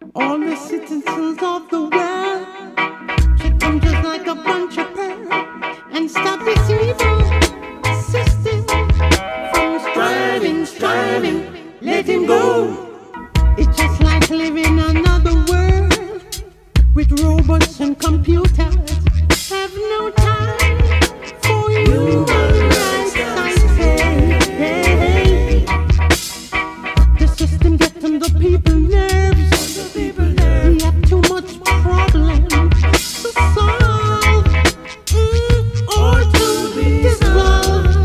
All the citizens of the world should come just like a bunch of pearls and stop this evil system from striving, let him go. It's just like living another world with robots and computers. Have no time for human rights, I say. The system gets on the people's nerves. We have too much problems to solve or to dissolve.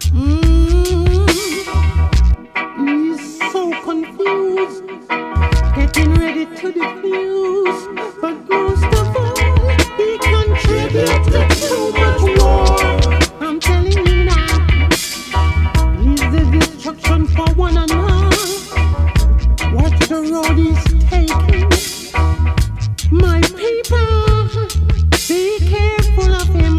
He's so confused, getting ready to diffuse, but most of all, he contributes to too much war. I'm telling you now, he's the destruction for one another. Watch the road he's taking. My people, be careful of him.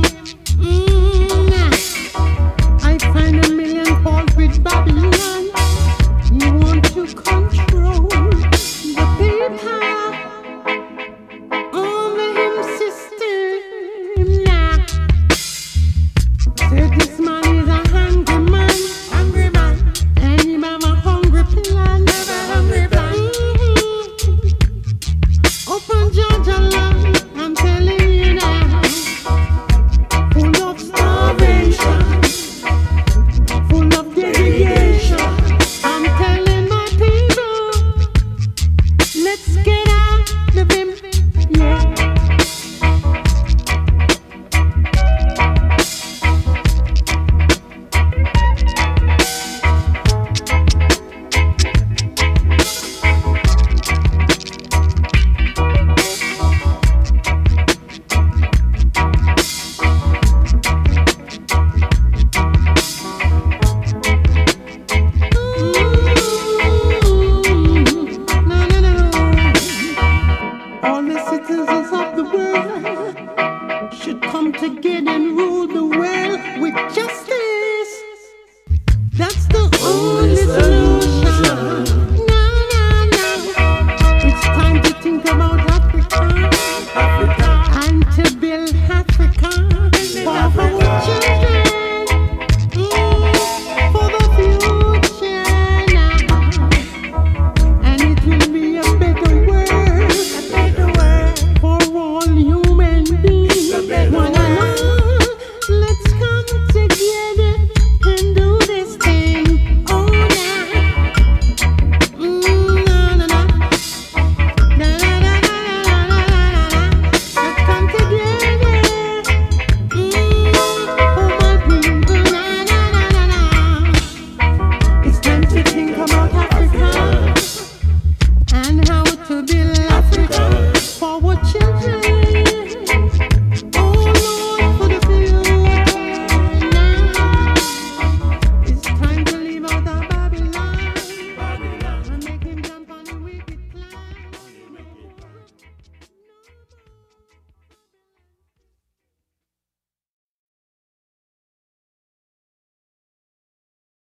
I find a million faults with Babylon. You want to control the people on the him system now. Say this man is a hungry man, and he have a hungry plan. Open Georgia land, I'm telling you now, full of starvation, full of dedication. I'm telling my people, let's get